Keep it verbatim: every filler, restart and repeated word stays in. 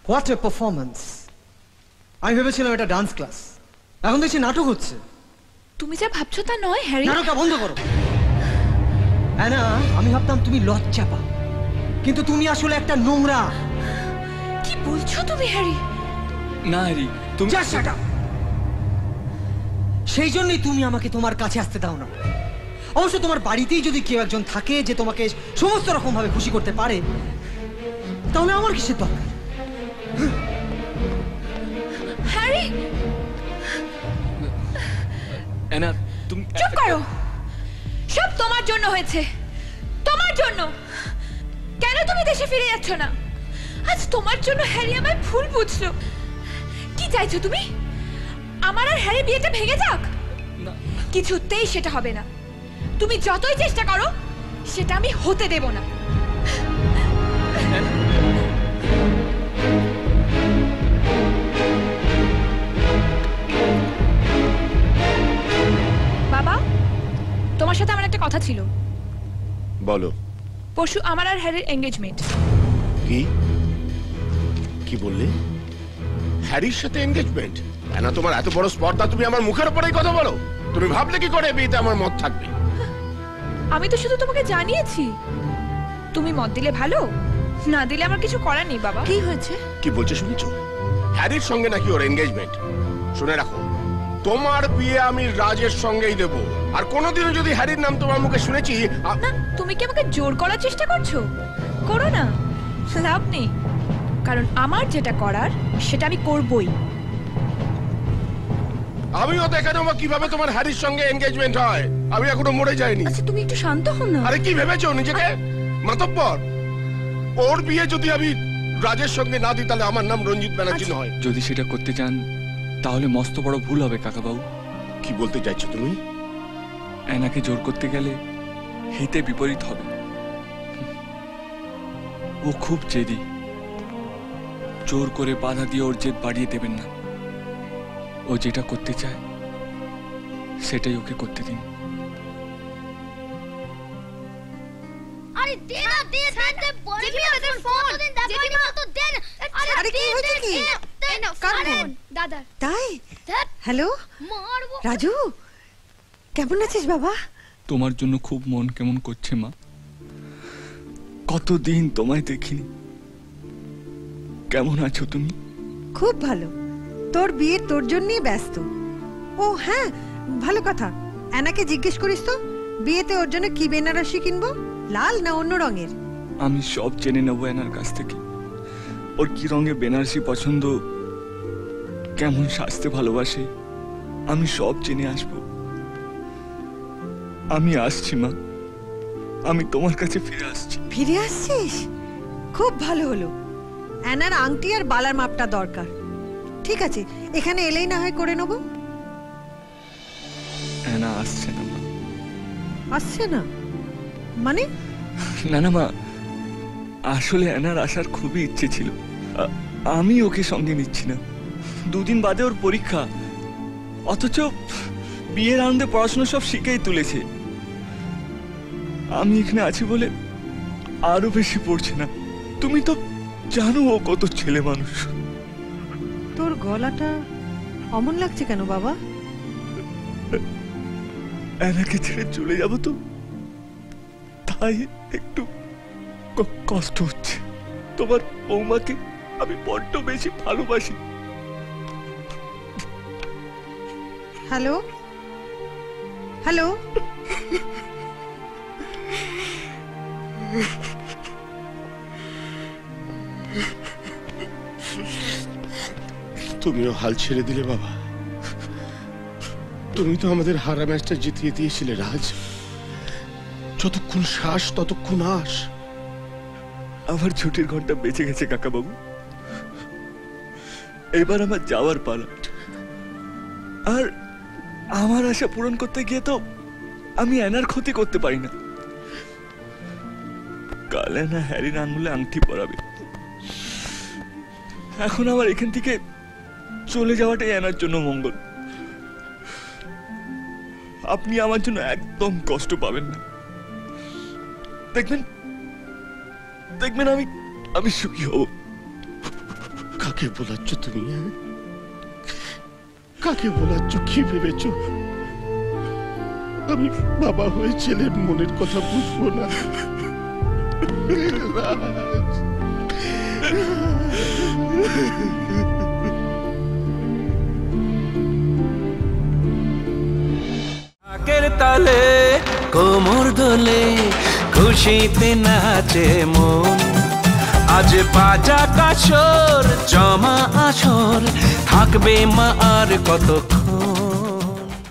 What a performance! আমি ভেবেছিলাম এটা ডান্স ক্লাস, এখন দেখছি নাটক হচ্ছে। তুমি যা ভাবছো তা নয় হ্যারি। নাটকটা বন্ধ করো। অ্যানা, আমি ভাবতাম তুমি লজ্জা পাও, কিন্তু তুমি আসলে একটা নোংরা। কি বলছো তুমি হ্যারি? না হ্যারি, তুমি জাস্ট শাট আপ। সেই জন্যই তুমি আমাকে তোমার কাছে আসতে দাও না। অবশ্য তোমার বাড়িতেই যদি কেউ একজন থাকে যে তোমাকে সমস্ত রকম ভাবে খুশি করতে পারে, তাহলে আমার কিসের দরকার? হ্যারি, অ্যানা তুমি চুপ করো। সব তোমার জন্য হয়েছে, তোমার জন্য। কেন তুমি দেশে ফিরে যাচ্ছ না? আজ তোমার জন্য হ্যারি আমায় ভুল বুঝলো। কি চাইছো তুমি? আমার আর হ্যারি বিয়েটা ভেঙে যাক? কিছুতেই সেটা হবে না। তুমি যতই চেষ্টা করো, সেটা আমি হতে দেব না। বাবা, তোমার সাথে আমার একটা কথা ছিল। বলো। পরশু আমার আর হ্যারির এনগেজমেন্ট। কি কি বললে? হ্যারির সাথে এনগেজমেন্ট? না, তোমার এত বড় স্পর্ধা, তুমি আমার মুখের উপরেই কথা বলো। তুমি ভাবলে কি করে বিয়েতে আমার মত থাকবে? আমি তো শুধু তোমাকে জানিয়েছি। তুমি মত দিলে ভালো, না দিলে আমার কিছু করার নেই। বাবা, কি হয়েছে? কি বলছে শুনেছো? হ্যারির সঙ্গে নাকি ওর এনগেজমেন্ট। শুনে রাখো, তোমার বিয়ে আমি রাজের সঙ্গেই দেব। আর কোনোদিনও যদি হ্যারির নাম তোমার মুখে শুনেছি। না, তুমি কি আমাকে জোর করার চেষ্টা করছো? করো না, লাভ নেই। কারণ আমার যেটা করার সেটা আমি করবই। আমিও দেখে নেবো কিভাবে তোমার হ্যারির সঙ্গে এনগেজমেন্ট হয়। আমি এখনো মরে যাইনি। আচ্ছা, তুমি একটু শান্ত হও না। আরে কি ভেবেছো নিজেকে? মাতব্বর, ওর বিয়ে যদি আমি রাজের সঙ্গে না দিই, তাহলে আমার নাম রঞ্জিত ব্যানার্জি নয়। যদি সেটা করতে চান তাহলে মস্ত বড় ভুল হবে কাকাবাবু। কি বলতে চাইছো তুমি? অ্যানাকে জোর করতে গেলে হিতে বিপরীত হবে। ও খুব জেদি। জোর করে বাধা দিয়ে ওর জেদ বাড়িয়ে দেবেন না। ও যেটা করতে চায় সেটাই ওকে করতে দিন। আরে দে না, দে দে দে, বলবি আমাদের ফোন দিন, জেঠিমা তো দেন। আরে কি হয়েছে কি? কার ফোন? দাদা। তাই? হ্যালো মারবো। রাজু, কেমন আছিস বাবা? তোমার জন্য খুব মন কেমন করছে মা। কতদিন তোমায় দেখিনি। কেমন আছো তুমি? খুব ভালো। তোর বিয়ে তোর জন্যই ব্যস্ত। ও হ্যাঁ, ভালো কথা। অ্যানাকে জিজ্ঞেস করিস তো বিয়েতে ওর জন্য কি বেনারসি কিনবো, লাল না অন্য রঙের? আমি সব জেনে নেবো অ্যানার কাছ থেকে। ওর কি রঙে বেনারসি পছন্দ, কেমন সাজতে ভালোবাসে, আমি সব জেনে আসবো। আমি আসছি মা, আমি তোমার কাছে ফিরে আসছি। ফিরে আসছিস? খুব ভালো হলো। অ্যানার আংটি আর বালার মাপটা দরকার। ঠিক আছে, এখানে এলেই না হয় করে নেব। অ্যানা আসছে না মা। আসছে না মানে? না না মা, আসলে অ্যানার আসার খুবই ইচ্ছে ছিল। আমি ওকে সঙ্গে নিচ্ছি না। দুদিন বাদে ওর পরীক্ষা, অথচ বিয়ের আনন্দে পড়াশোনা সব শিখেই তুলেছে। আমি এখানে আছি বলে আরো বেশি পড়ছে না। তুমি তো জানো ও কত ছেলে মানুষ। তোর গলাটা অমন লাগছে কেন বাবা? অ্যানাকে ছেড়ে চলে যাব তো, তাই একটু কষ্ট হচ্ছে। তোমার বৌমাকে আমি বড্ড বেশি ভালোবাসি। হ্যালো হ্যালো, তুমিও হাল ছেড়ে দিলে বাবা। তুমি তো আমাদের হারা ম্যাচটা জিতিয়ে দিয়েছিলে রাজ। যতক্ষণ শ্বাস ততক্ষণ আস। আমার ছুটির ঘন্টা বেঁচে গেছে কাকাবাবু। এবার আমার যাওয়ার পালা। আর আমার আশা পূরণ করতে গিয়ে তো আমি অ্যানার ক্ষতি করতে পারি না। কাল অ্যানা হ্যারির আঙুলে আংটি পরাবে। এখন আমার এখান থেকে চলে যাওয়াটাই অ্যানার জন্য মঙ্গল। আপনি আমার জন্য একদম কষ্ট পাবেন না। দেখবেন দেখবেন আমি আমি সুখী হব। কাকে বলাচ্ছ তুমি? হ্যাঁ? কাকে বলাচ্ছ? কি ভেবেছ আমি বাবা হয়ে ছেলের মনের কথা বুঝবো না? আগের তালে কোমর দোলে খুশিতে নাচে মন, আজ বাজা কাছর জমা আসর থাকবে মা আর কতক্ষণ।